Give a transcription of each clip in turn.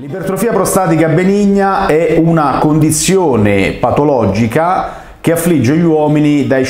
L'ipertrofia prostatica benigna è una condizione patologica che affligge gli uomini dai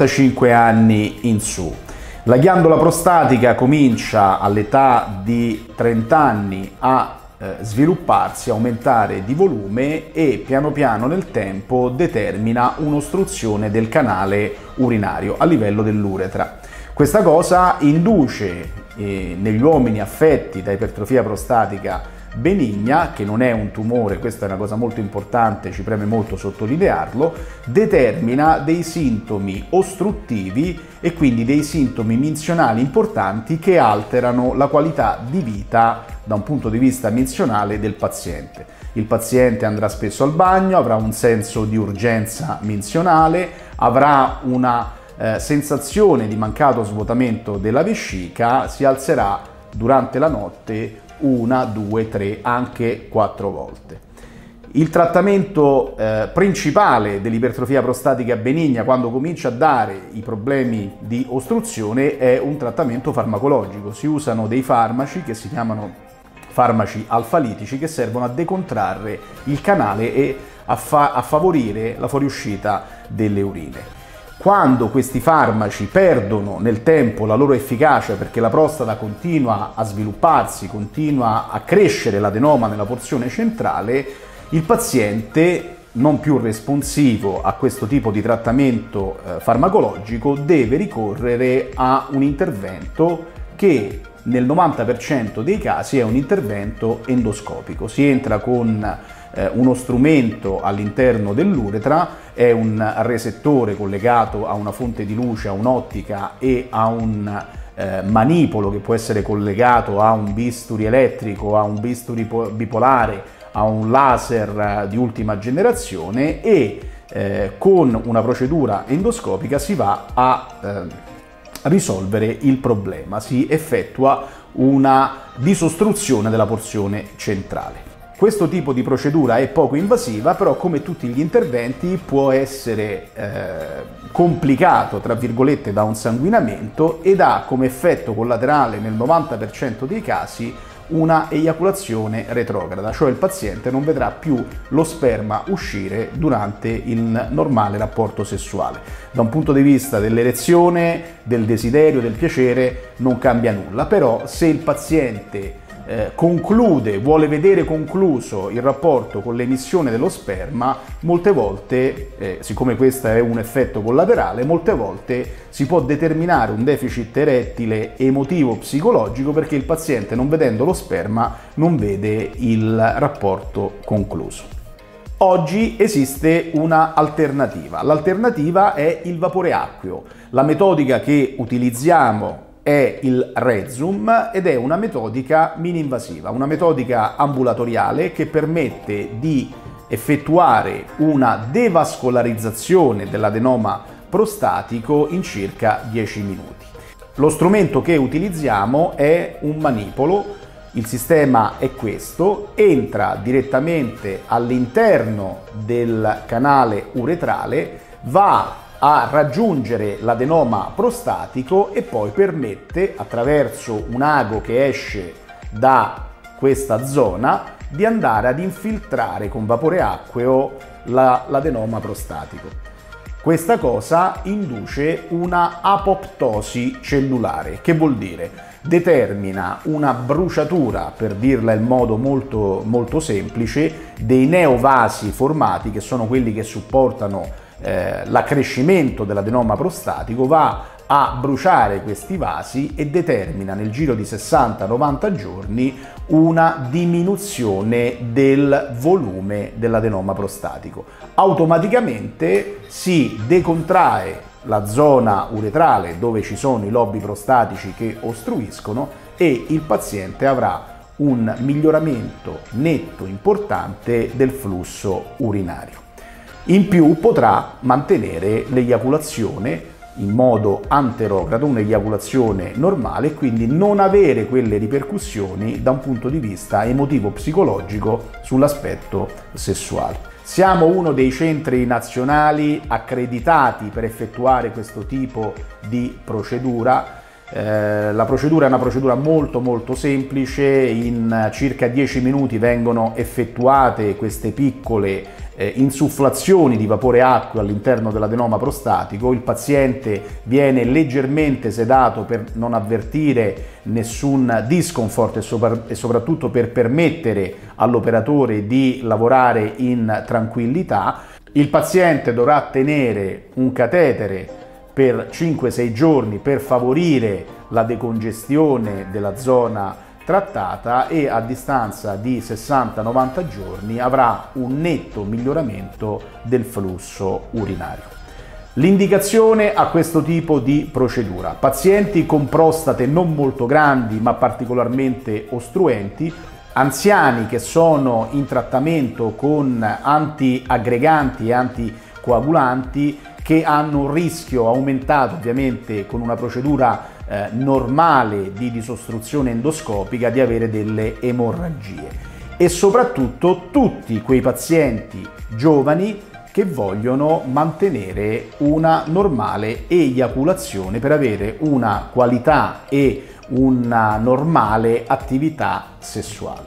55 anni in su. La ghiandola prostatica comincia all'età di 30 anni a svilupparsi, aumentare di volume e piano piano nel tempo determina un'ostruzione del canale urinario a livello dell'uretra. Questa cosa induce negli uomini affetti da ipertrofia prostatica benigna, che non è un tumore, questa è una cosa molto importante, ci preme molto sottolinearlo, determina dei sintomi ostruttivi e quindi dei sintomi minzionali importanti che alterano la qualità di vita da un punto di vista minzionale del paziente. Il paziente andrà spesso al bagno, avrà un senso di urgenza minzionale, avrà una sensazione di mancato svuotamento della vescica, si alzerà durante la notte 1, 2, 3, anche 4 volte. Il trattamento principale dell'ipertrofia prostatica benigna, quando comincia a dare i problemi di ostruzione, è un trattamento farmacologico. Si usano dei farmaci che si chiamano farmaci alfa-litici che servono a decontrarre il canale e a favorire la fuoriuscita delle urine. Quando questi farmaci perdono nel tempo la loro efficacia perché la prostata continua a svilupparsi, continua a crescere l'adenoma nella porzione centrale, il paziente, non più responsivo a questo tipo di trattamento farmacologico, deve ricorrere a un intervento che nel 90% dei casi è un intervento endoscopico. Si entra con uno strumento all'interno dell'uretra, è un resettore collegato a una fonte di luce, a un'ottica e a un manipolo che può essere collegato a un bisturi elettrico, a un bisturi bipolare, a un laser di ultima generazione e con una procedura endoscopica si va a risolvere il problema, si effettua una disostruzione della porzione centrale. Questo tipo di procedura è poco invasiva, però come tutti gli interventi può essere complicato, tra virgolette, da un sanguinamento ed ha come effetto collaterale nel 90% dei casi una eiaculazione retrograda, cioè il paziente non vedrà più lo sperma uscire durante il normale rapporto sessuale. Da un punto di vista dell'erezione, del desiderio, del piacere non cambia nulla, però se il paziente vuole vedere concluso il rapporto con l'emissione dello sperma, molte volte, siccome questo è un effetto collaterale, molte volte si può determinare un deficit erettile emotivo-psicologico perché il paziente, non vedendo lo sperma, non vede il rapporto concluso. Oggi esiste una alternativa. L'alternativa è il vapore acqueo. La metodica che utilizziamo è il Rezum ed è una metodica mini-invasiva, una metodica ambulatoriale che permette di effettuare una devascolarizzazione dell'adenoma prostatico in circa 10 minuti. Lo strumento che utilizziamo è un manipolo, il sistema è questo, entra direttamente all'interno del canale uretrale, va a raggiungere l'adenoma prostatico e poi permette, attraverso un ago che esce da questa zona, di andare ad infiltrare con vapore acqueo l'adenoma prostatico. Questa cosa induce una apoptosi cellulare, che vuol dire determina una bruciatura, per dirla in modo molto semplice, dei neovasi formati, che sono quelli che supportano l'accrescimento dell'adenoma prostatico, va a bruciare questi vasi e determina nel giro di 60-90 giorni una diminuzione del volume dell'adenoma prostatico. Automaticamente si decontrae la zona uretrale dove ci sono i lobi prostatici che ostruiscono e il paziente avrà un miglioramento netto importante del flusso urinario. In più potrà mantenere l'eiaculazione in modo anterogrado, un'eiaculazione normale, e quindi non avere quelle ripercussioni da un punto di vista emotivo-psicologico sull'aspetto sessuale. Siamo uno dei centri nazionali accreditati per effettuare questo tipo di procedura. La procedura è una procedura molto semplice, in circa 10 minuti vengono effettuate queste piccole insufflazioni di vapore acqueo all'interno dell'adenoma prostatico. Il paziente viene leggermente sedato per non avvertire nessun discomfort e soprattutto per permettere all'operatore di lavorare in tranquillità. Il paziente dovrà tenere un catetere per 5-6 giorni per favorire la decongestione della zona trattata e a distanza di 60-90 giorni avrà un netto miglioramento del flusso urinario. L'indicazione a questo tipo di procedura: pazienti con prostate non molto grandi ma particolarmente ostruenti, anziani che sono in trattamento con antiaggreganti e anticoagulanti, che hanno un rischio aumentato ovviamente con una procedura normale di disostruzione endoscopica di avere delle emorragie, e soprattutto tutti quei pazienti giovani che vogliono mantenere una normale eiaculazione per avere una qualità e una normale attività sessuale.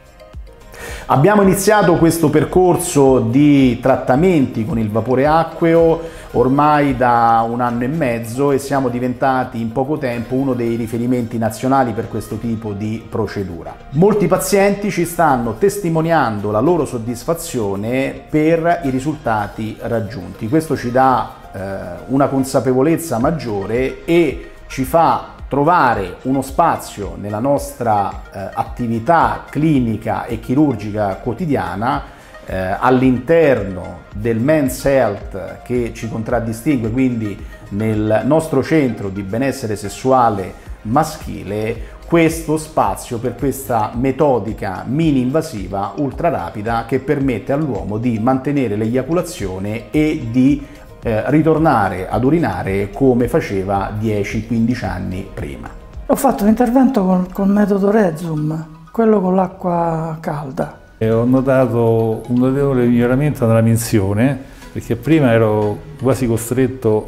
Abbiamo iniziato questo percorso di trattamenti con il vapore acqueo ormai da 1 anno e mezzo e siamo diventati in poco tempo uno dei riferimenti nazionali per questo tipo di procedura. Molti pazienti ci stanno testimoniando la loro soddisfazione per i risultati raggiunti. Questo ci dà una consapevolezza maggiore e ci fa trovare uno spazio nella nostra attività clinica e chirurgica quotidiana all'interno del Men's Health che ci contraddistingue, quindi nel nostro centro di benessere sessuale maschile, questo spazio per questa metodica mini invasiva ultra rapida che permette all'uomo di mantenere l'eiaculazione e di ritornare ad urinare come faceva 10-15 anni prima. Ho fatto un intervento col metodo Rezum, quello con l'acqua calda. E ho notato un notevole miglioramento nella minzione, perché prima ero quasi costretto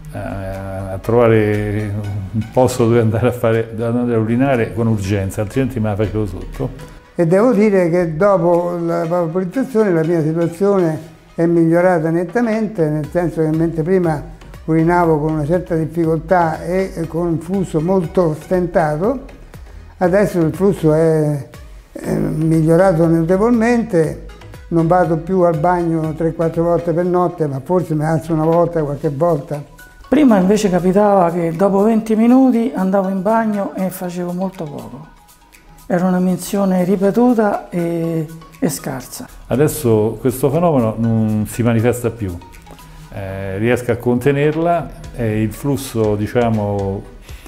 a trovare un posto dove andare a urinare con urgenza, altrimenti me la facevo sotto. E devo dire che dopo la vaporizzazione la mia situazione è migliorata nettamente, nel senso che mentre prima urinavo con una certa difficoltà e con un flusso molto stentato, adesso il flusso è migliorato notevolmente, non vado più al bagno 3-4 volte per notte, ma forse mi alzo una volta, qualche volta. Prima invece capitava che dopo 20 minuti andavo in bagno e facevo molto poco. Era una minzione ripetuta e scarsa. Adesso questo fenomeno non si manifesta più, riesco a contenerla e il flusso, diciamo,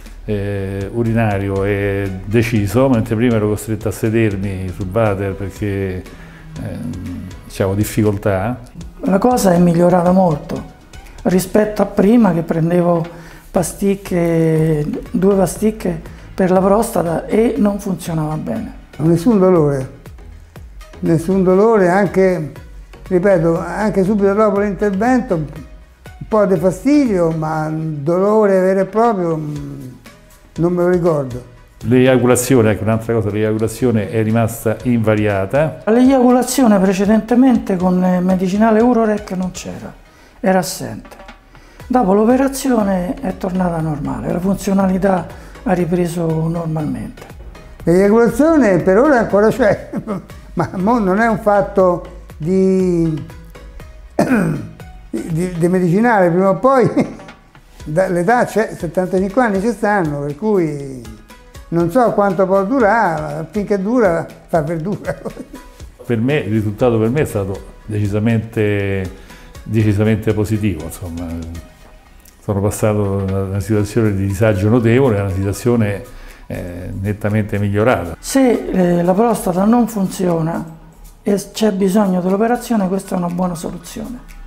urinario è deciso, mentre prima ero costretto a sedermi sul water perché avevo difficoltà. La cosa è migliorata molto rispetto a prima, che prendevo pasticche, 2 pasticche per la prostata e non funzionava bene. Nessun dolore, anche, ripeto, anche subito dopo l'intervento un po' di fastidio, ma dolore vero e proprio non me lo ricordo. L'eiaculazione, ecco un'altra cosa, l'eiaculazione è rimasta invariata. L'eiaculazione precedentemente con medicinale Urorec non c'era, era assente. Dopo l'operazione è tornata normale, la funzionalità ha ripreso normalmente. L'eiaculazione per ora ancora c'è, ma non è un fatto di medicinale, prima o poi l'età c'è, 75 anni ci stanno, per cui non so quanto può durare, finché dura fa verdura. Per me, il risultato per me è stato decisamente positivo, insomma. Sono passato da una situazione di disagio notevole a una situazione nettamente migliorata. Se la prostata non funziona e c'è bisogno dell'operazione, questa è una buona soluzione.